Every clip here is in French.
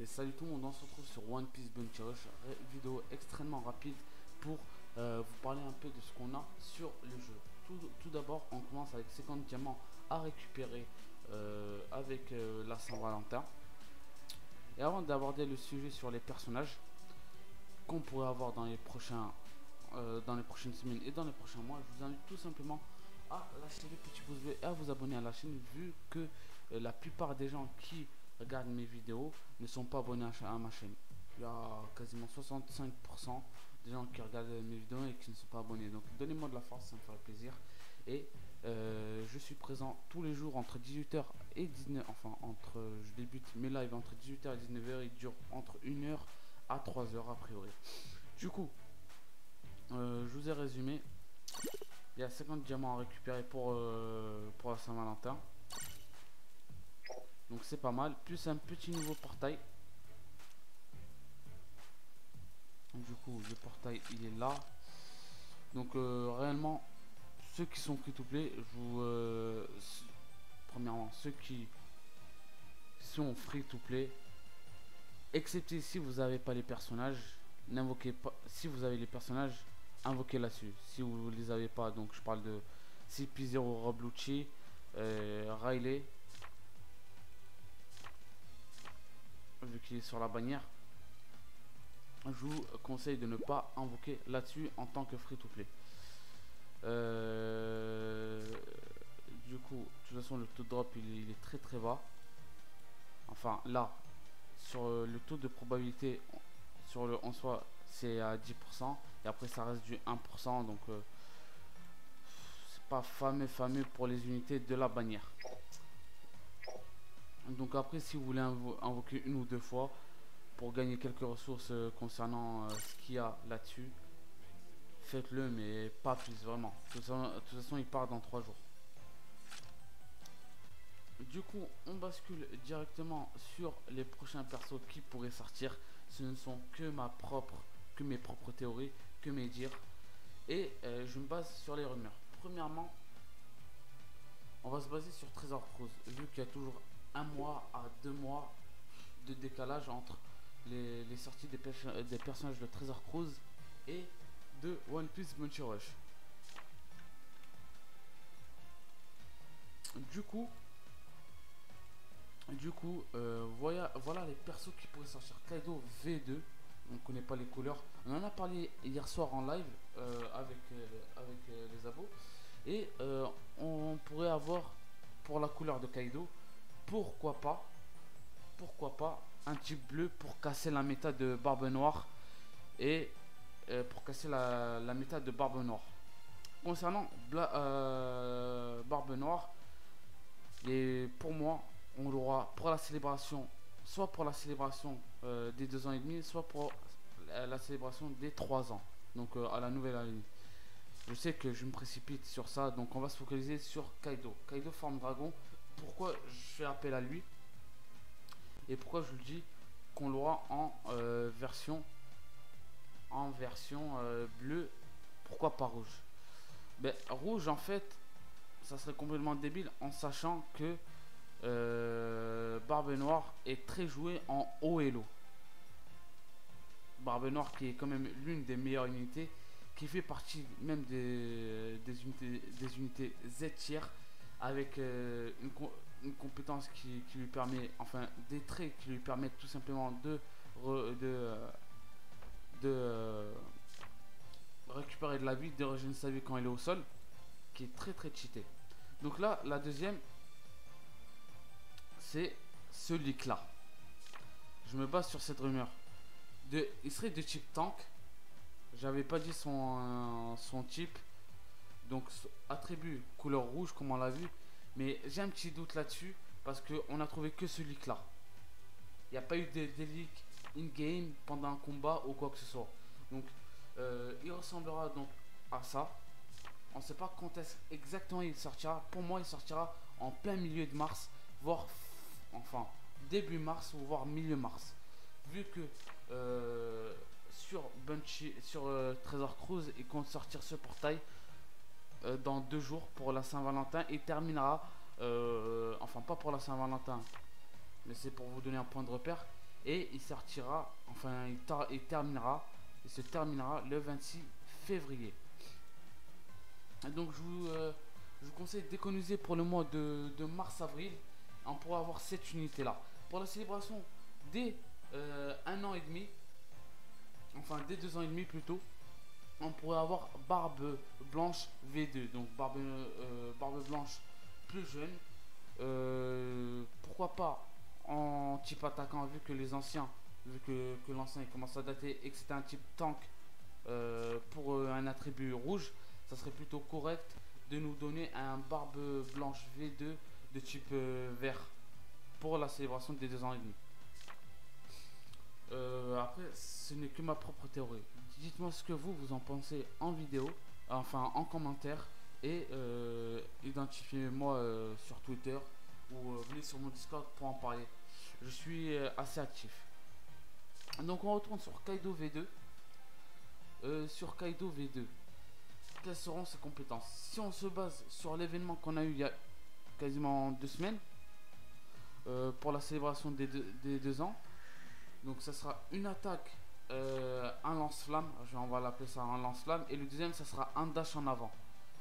Et salut tout le monde, on se retrouve sur One Piece Bunty Rush, vidéo extrêmement rapide pour vous parler un peu de ce qu'on a sur le jeu. Tout d'abord, on commence avec 50 diamants à récupérer avec la Saint-Valentin. Et avant d'aborder le sujet sur les personnages qu'on pourrait avoir dans les prochaines semaines et dans les prochains mois, je vous invite tout simplement à lâcher le petit pouce bleu et à vous abonner à la chaîne, vu que la plupart des gens qui regardent mes vidéos ne sont pas abonnés à ma chaîne. Il y a quasiment 65% des gens qui regardent mes vidéos et qui ne sont pas abonnés. Donc donnez-moi de la force, ça me ferait plaisir. Et je suis présent tous les jours entre 18h et 19h. Enfin, je débute mes lives entre 18h et 19h. Ils durent entre 1h à 3h a priori. Du coup, je vous ai résumé. Il y a 50 diamants à récupérer pour la Saint-Valentin. Donc c'est pas mal. Plus un petit nouveau portail. Du coup, le portail il est là. Donc réellement, ceux qui sont free to play, je vous premièrement, ceux qui sont free to play, excepté si vous n'avez pas les personnages, n'invoquez pas. Si vous avez les personnages, invoquez là-dessus. Si vous les avez pas, donc je parle de CP0 Roblucci, Riley, vu qu'il est sur la bannière, je vous conseille de ne pas invoquer là-dessus en tant que free to play. Du coup, de toute façon, le taux de drop il est très très bas. Enfin, là, sur le taux de probabilité, sur le en soi, c'est à 10%. Et après, ça reste du 1%. Donc, c'est pas fameux pour les unités de la bannière. Donc, après, si vous voulez invoquer une ou deux fois pour gagner quelques ressources concernant ce qu'il y a là-dessus, faites-le, mais pas plus, vraiment. De toute façon, il part dans 3 jours. Du coup, on bascule directement sur les prochains persos qui pourraient sortir. Ce ne sont que mes propres théories, que mes dires. Et je me base sur les rumeurs. Premièrement, on va se baser sur Trésor Cruise, vu qu'il y a toujours 1 mois à 2 mois de décalage entre les sorties des personnages de Trésor Cruise et de One Piece Bunty Rush. Du coup, voilà les persos qui pourraient sortir. Kaido V2, on ne connaît pas les couleurs. On en a parlé hier soir en live avec les abos. Et on pourrait avoir pour la couleur de Kaido, pourquoi pas un type bleu pour casser la méta de Barbe Noire et pour casser la méta de Barbe Noire. Concernant Barbe Noire, et pour moi, on l'aura pour la célébration, soit pour la célébration des 2 ans et demi, soit pour la célébration des 3 ans, donc à la nouvelle année. Je sais que je me précipite sur ça, donc on va se focaliser sur Kaido. Kaido forme dragon. Pourquoi je fais appel à lui et pourquoi je le dis qu'on l'aura en version bleue. Pourquoi pas rouge? Ben rouge, en fait, ça serait complètement débile en sachant que Barbe Noire est très jouée en haut elo. Barbe Noire qui est quand même l'une des meilleures unités, qui fait partie même des unités Z tier, avec une compétence qui lui permet, enfin des traits qui lui permettent tout simplement de récupérer de la vie, de régénérer sa vie quand elle est au sol, qui est très cheaté. Donc là, la deuxième, c'est ce leak là. Je me base sur cette rumeur. Il serait de type tank. J'avais pas dit son type. Donc attribut couleur rouge comme on l'a vu. Mais j'ai un petit doute là-dessus parce qu'on a trouvé que ce leak là. Il n'y a pas eu des leaks in-game pendant un combat ou quoi que ce soit. Donc il ressemblera donc à ça. On ne sait pas quand est-ce exactement il sortira. Pour moi, il sortira en plein milieu de mars, voire enfin début mars ou voire milieu mars. Vu que sur Trésor Cruise, il compte sortir ce portail dans 2 jours pour la Saint-Valentin et terminera, enfin pas pour la Saint-Valentin, mais c'est pour vous donner un point de repère. et il sortira, enfin il se terminera le 26 février. Donc je vous conseille d'économiser pour le mois de mars-avril. On pourra avoir cette unité là. Pour la célébration dès 1 an et demi, enfin dès 2 ans et demi plutôt, on pourrait avoir Barbe Blanche V2. Donc Barbe Blanche plus jeune. Pourquoi pas en type attaquant, vu que les anciens, que l'ancien il commence à dater et que c'était un type tank pour un attribut rouge, ça serait plutôt correct de nous donner un Barbe Blanche V2 de type vert pour la célébration des 2 ans et demi. Après, ce n'est que ma propre théorie. Dites-moi ce que vous en pensez en vidéo, enfin en commentaire, et identifiez-moi sur Twitter ou venez sur mon Discord pour en parler. Je suis assez actif. Donc on retourne sur Kaido V2. Sur Kaido V2, quelles seront ses compétences? Si on se base sur l'événement qu'on a eu il y a quasiment 2 semaines, pour la célébration des 2 ans, donc ça sera une attaque, un lance-flamme, on va l'appeler ça un lance-flamme, et le deuxième ça sera un dash en avant.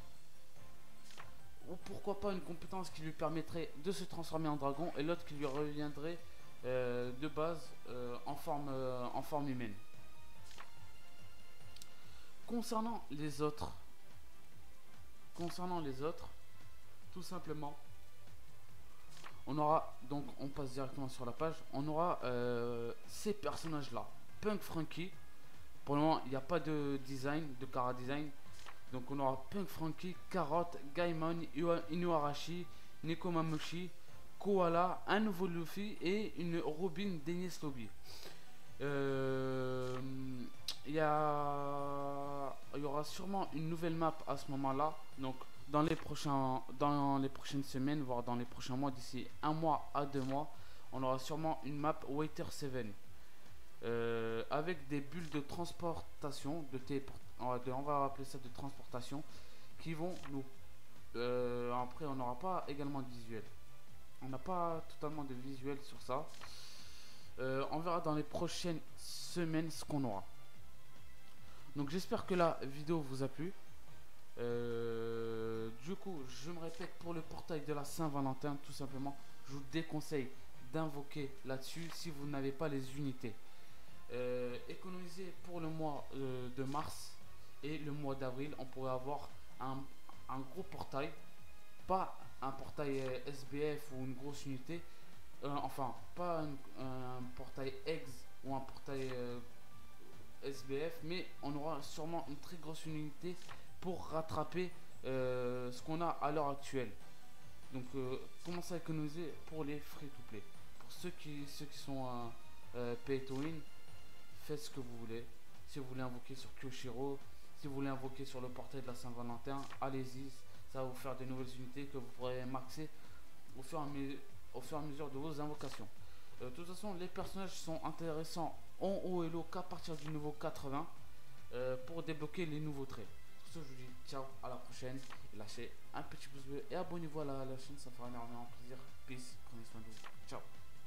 Ou pourquoi pas une compétence qui lui permettrait de se transformer en dragon, et l'autre qui lui reviendrait de base en forme humaine. Concernant les autres, tout simplement, on aura, donc on passe directement sur la page, on aura ces personnages là. Punk Frankie, pour le moment il n'y a pas de design, de Kara design, donc on aura Punk Frankie, Carotte, Gaimon, Inuarashi, Nekomamushi, Koala, un nouveau Luffy et une Robin Dennis Lobby. Il y aura sûrement une nouvelle map à ce moment là, donc dans les prochaines semaines, voire dans les prochains mois, d'ici 1 mois à 2 mois, on aura sûrement une map Waiter 7 avec des bulles de transportation, on va appeler ça de transportation, qui vont nous après on n'aura pas également de visuel, on n'a pas totalement de visuel sur ça. On verra dans les prochaines semaines ce qu'on aura. Donc j'espère que la vidéo vous a plu. Du coup, je me répète, pour le portail de la Saint-Valentin, tout simplement, je vous déconseille d'invoquer là-dessus si vous n'avez pas les unités. Économisez pour le mois de mars et le mois d'avril. On pourrait avoir un gros portail, pas un portail SBF ou une grosse unité, enfin pas un portail EGS ou un portail SBF, mais on aura sûrement une très grosse unité pour rattraper ce qu'on a à l'heure actuelle. Donc commencez à économiser pour les free to play. Pour ceux qui sont pay to win, faites ce que vous voulez. Si vous voulez invoquer sur Kyoshiro, si vous voulez invoquer sur le portail de la Saint-Valentin, allez-y, ça va vous faire de nouvelles unités que vous pourrez maxer au fur et à mesure de vos invocations. De toute façon, les personnages sont intéressants en haut et low qu'à partir du niveau 80 pour débloquer les nouveaux traits. Sur ce, je vous dis ciao, à la prochaine. Lâchez un petit pouce bleu et abonnez-vous à la chaîne, ça fera énormément plaisir. Peace, prenez soin de vous. Ciao.